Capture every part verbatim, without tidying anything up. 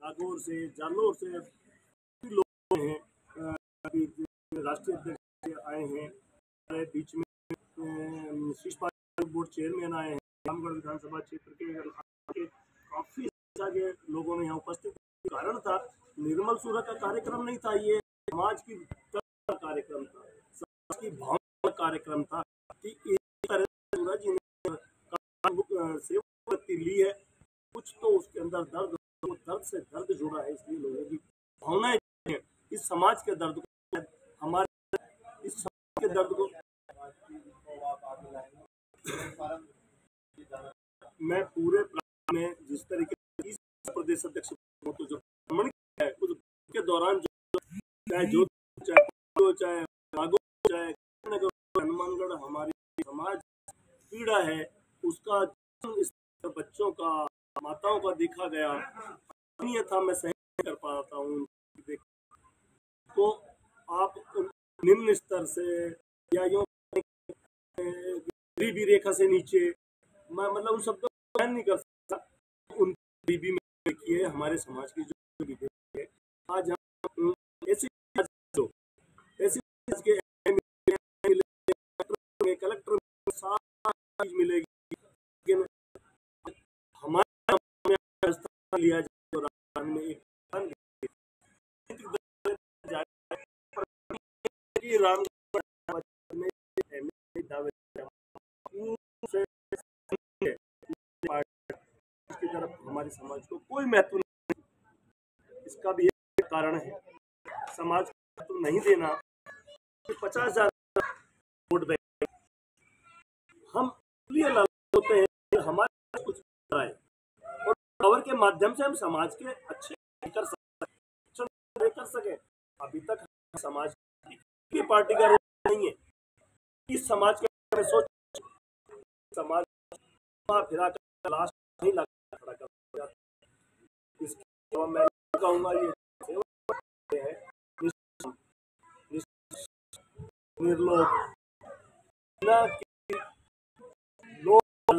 नागौर से, जालौर से लोग हैं, राष्ट्रीय अध्यक्ष आए हैं, हमारे बीच में शीर्ष पार्टी बोर्ड चेयरमैन आए हैं, रामगढ़ विधानसभा क्षेत्र के काफी के लोगों में यहाँ उपस्थित। कारण था निर्मल सूरत का कार्यक्रम नहीं था, ये समाज की कार्यक्रम था, समाज की भावना कार्यक्रम था कि इस तरह सूरज जी ने सेवा ली है, कुछ तो उसके अंदर दर्द, दर्द से दर्द जुड़ा है, इसलिए लोगों की भावनाएं हैं इस समाज के दर्द को, हमारे इस समाज के दर्द को मैं पूरे में जिस तरीके से प्रदेश अध्यक्ष तो जो भ्रमण है उसके दौरान जो चाहे जो चाहे चाहे चाहे हनुमानगढ़ हमारी समाज पीड़ा है उसका इस बच्चों का, माताओं का देखा गया नहीं था, मैं सहन कर पाता हूँ। तो आप निम्न स्तर से या यूँ गरीबी रेखा से नीचे, मैं मतलब उन शब्दों को बयान नहीं कर सकता, उन गरीबी में देखिए हमारे समाज की जो गरीबी है, आज हम ऐसी ऐसी के कलेक्टर सारी मिलेगी, लेकिन हमारे लिया जाए में एक राम की तरफ हमारे समाज को कोई महत्व नहीं, इसका भी एक कारण है समाज को महत्व नहीं देना। पचास हजार वोट बैंक हम इसलिए होते हैं कि हमारे कुछ है और पावर के माध्यम से हम समाज के अच्छे कर सके कर सके अभी तक समाज की पार्टी का रोल नहीं है, इस समाज के सोच समाज फिरा कर लास्ट नहीं लगा खड़ा कर, इसके मैं कहूँगा ये है निर्लोभ ना कि लोग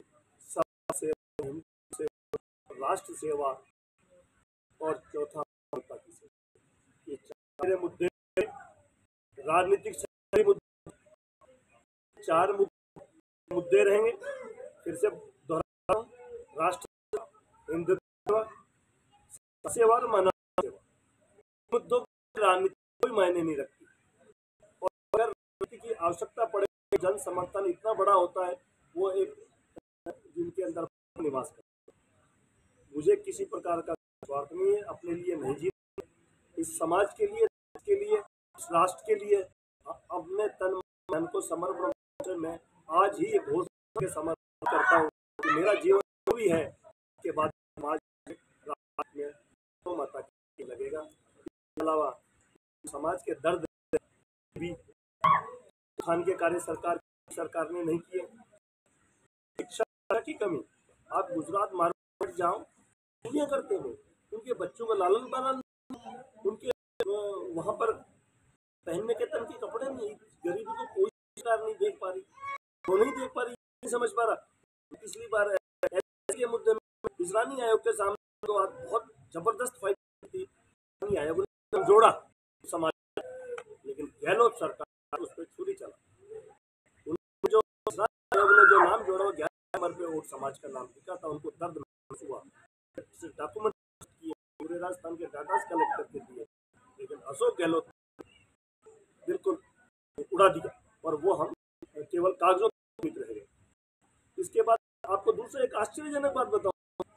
राष्ट्र सेवा और चौथा ये चार मुद्दे राजनीतिक मुद्दे, चार मुद्दे रहेंगे। फिर से दोहरा रहा हूं, राष्ट्र हिंदुत्व सेवा और मानव सेवा मुद्दों राजनीति कोई मायने नहीं रखती, और अगर राजनीति की आवश्यकता पड़े जन समर्थन इतना बड़ा होता है वो एक जिनके अंदर निवास करता है। मुझे किसी प्रकार का स्वार्थ नहीं है, अपने लिए नहीं जीना, इस समाज के लिए, के लिए, इस राष्ट्र के लिए अपने तन मन को समर्पण से मैं आज ही घोषणा के समर्पण करता हूँ कि मेरा जीवन जो भी है के बाद समाज में तो माता की लगेगा। इसके अलावा समाज के दर्द भी खान के कार्य सरकार सरकार ने नहीं किए। शिक्षा की कमी, आप गुजरात मार्केट जाओ, दुनिया करते हैं, उनके बच्चों का लालन पालन, उनके वहाँ पर पहनने के तन के कपड़े नहीं, गरीबी को कोई सरकार नहीं देख पा रही, वो नहीं देख पा रही, नहीं समझ पा रहा। पिछली बार ऐसे मुद्दे में इजरानी आयोग के सामने तो आज बहुत जबरदस्त फाइट थी, आयोग ने जोड़ा समाज, लेकिन गहलोत सरकार उस पर छुरी चला, उन्होंने जो आयोग ने जो नाम जोड़ा वो ग्यारह नंबर पे वोट समाज का नाम लिखा था, उनको दर्द महसूस हुआ, डॉक्यूमेंट किए, पूरे राजस्थान के डाटा कलेक्ट करके दिए, लेकिन अशोक गहलोत बिल्कुल उड़ा दिया और वो हम केवल कागजों में रह गए। इसके बाद आपको दूसरा एक आश्चर्यजनक बात बताऊं,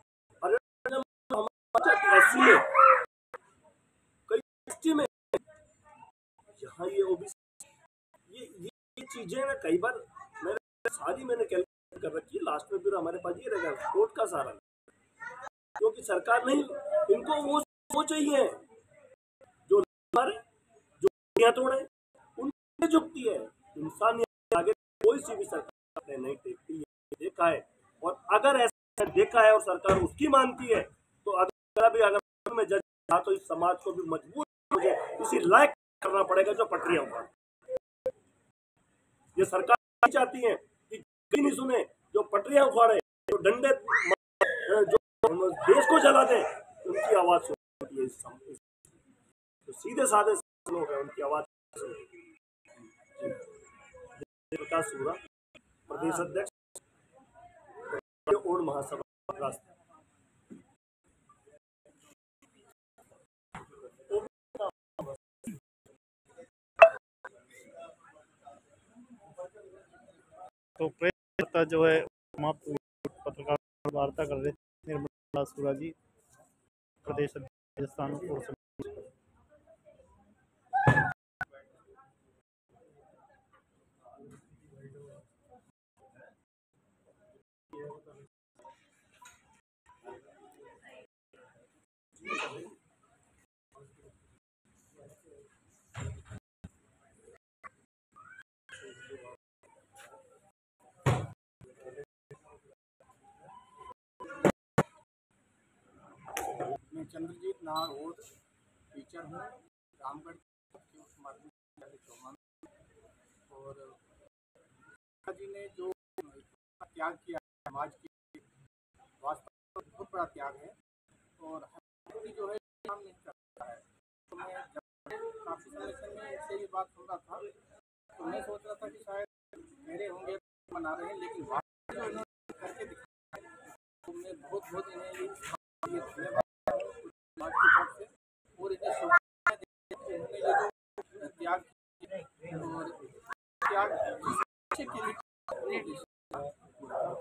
हमारे कई में यहाँ ये ओबीसी ये ये चीजें ना कई बार मैंने सारी मैंने कैलकुलेट कर रखी है, लास्ट में फिर हमारे पास ये रहेगा कोर्ट का सहारा, क्योंकि सरकार नहीं, इनको वो वो चाहिए जो हमारे जो तोड़े उनकी जुक्ति है, इंसानियत आगे कोई सी भी सरकार नहीं टेकती है, देखा है। और अगर ऐसा देखा है और सरकार उसकी मानती है तो अगर भी अगर में जज था तो इस समाज को भी मजबूत मुझे इसी लायक करना पड़ेगा जो पटरियां उखाड़। ये सरकार चाहती है कि नहीं सुने, जो पटरियां उखाड़े, जो डंडे जो देश को जला दे, उनकी आवाज आवाज सुनती है इस सम- तो सीधे साधे लोग हैं, उनकी आवाज सुनती है। जी, प्रकाश सूरा, प्रदेश अध्यक्ष ओड महासभा राष्ट्र। तो प्रेस वार्ता जो है समाप्त हुई, पत्रकार वार्ता कर रहे थे निर्मला सूरा जी, प्रदेश अध्यक्ष राजस्थान और मैं चंद्रजीत नाहर ओड टीचर हूँ, रामगढ़ के उच्च माध्यमिक विद्यालय चौमान। और जी ने जो त्याग किया समाज के, वास्तव में बहुत बड़ा त्याग है और हर व्यक्ति जो है काम नहीं करता है। तो मैं जब काफ़ी समय से मैं इनसे ये बात सुन रहा था तो मैं सोच रहा था कि शायद मेरे होंगे मना रहे हैं, लेकिन वास्तव में इन्होंने करके दिखाया। तो मैं बहुत बहुत इन्हें ये धन्यवाद समाज की तरफ से और इन्हें शुभकामनाएं देते हैं। उन्होंने ये जो त्याग किया और त्याग अच्छे के लिए अपने डिसीजन पूरा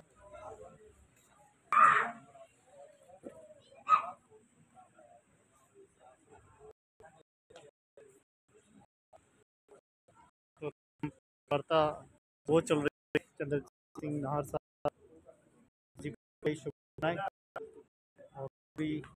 वार्ता वो चल रही है। चंद्रजीत सिंह नाहर साहब जी को कई शुभकामनाएं और भी